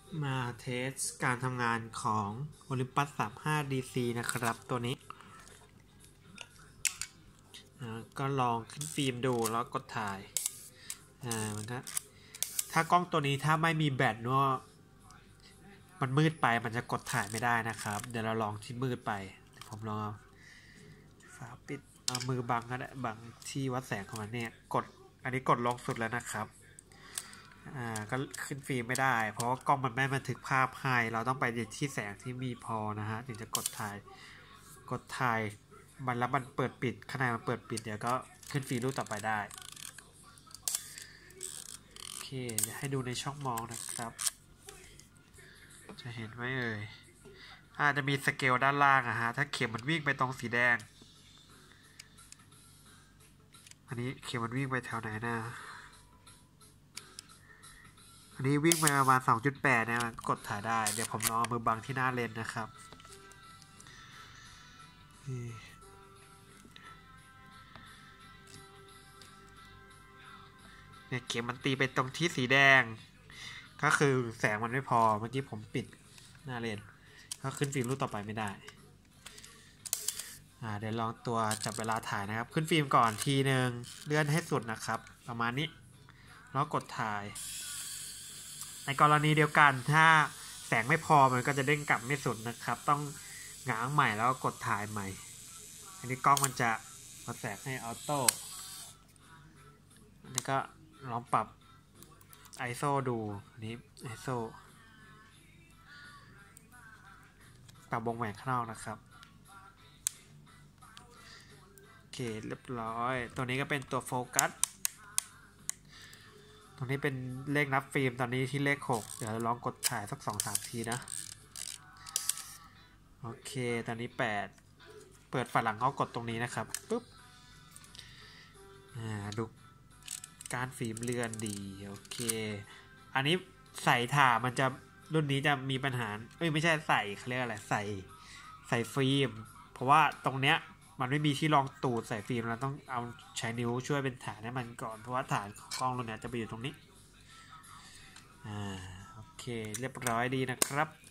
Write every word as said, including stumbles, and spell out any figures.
มาเทสการทำงานของ Olympus สามสิบห้า ดี ซี นะครับตัวนี้ก็ลองขึ้นฟิล์มดูแล้วกดถ่ายอ่ามันก็ถ้ากล้องตัวนี้ถ้าไม่มีแบตเนาะมันมืดไปมันจะกดถ่ายไม่ได้นะครับเดี๋ยวเราลองที่มืดไปผมลองฝาปิดเอามือบังก็ได้บังที่วัดแสงของมันเนี่ยกดอันนี้กดลงสุดแล้วนะครับอ่าก็ขึ้นฟิล์มไม่ได้เพราะว่ากล้องมันไม่บันทึกภาพให้เราต้องไปที่แสงที่มีพอนะฮะถึงจะกดถ่ายกดถ่ายมันแล้วมันเปิดปิดข้างในมันเปิดปิดเดี๋ยวก็ขึ้นฟิล์มรูปต่อไปได้โอเคจะให้ดูในช่องมองนะครับจะเห็นไหมเอ่ยอาจจะมีสเกลด้านล่างอะฮะถ้าเข็มมันวิ่งไปตรงสีแดงอันนี้เข็มมันวิ่งไปแถวไหนนะอันนี้วิ่งไปประมาณ สองจุดแปด นะกดถ่ายได้เดี๋ยวผมลองมือบังที่หน้าเลนนะครับเนี่ยเข็มมันตีไปตรงที่สีแดงก็คือแสงมันไม่พอเมื่อกี้ผมปิดหน้าเลนก็ขึ้นฟิล์มรูปต่อไปไม่ได้อ่าเดี๋ยวลองตัวจับเวลาถ่ายนะครับขึ้นฟิล์มก่อนทีหนึ่งเลื่อนให้สุดนะครับประมาณนี้แล้วกดถ่ายในกรณีเดียวกันถ้าแสงไม่พอมันก็จะเด้งกลับไม่สุดนะครับต้องง้างใหม่แล้วกดถ่ายใหม่อันนี้กล้องมันจะมาแสงให้ออโต้อันนี้ก็ลองปรับ ไอ เอส โอ ดูอันนี้ ไอ เอส โอ ปรับวงแหวนข้างนอกนะครับโอเคเรียบร้อยตัวนี้ก็เป็นตัวโฟกัสตรงนี้เป็นเลขนับฟิล์มตอนนี้ที่เลขหกเดี๋ยวลองกดถ่ายสัก สองสาม ทีนะโอเคตอนนี้แปดเปิดฝาหลังเขากดตรงนี้นะครับปุ๊บอ่าดูการฟิล์มเลื่อนดีโอเคอันนี้ใส่ถ่ามันจะรุ่นนี้จะมีปัญหาเอ้ยไม่ใช่ใส่เขาเรียกอะไรใส่ใส่ฟิล์มเพราะว่าตรงเนี้ยมันไม่มีที่รองตูดใส่ฟิล์มเราต้องเอาใช้นิ้วช่วยเป็นฐานให้มันก่อนเพราะว่าฐานของกล้องรุ่นนี้จะไปอยู่ตรงนี้อ่าโอเคเรียบร้อยดีนะครับ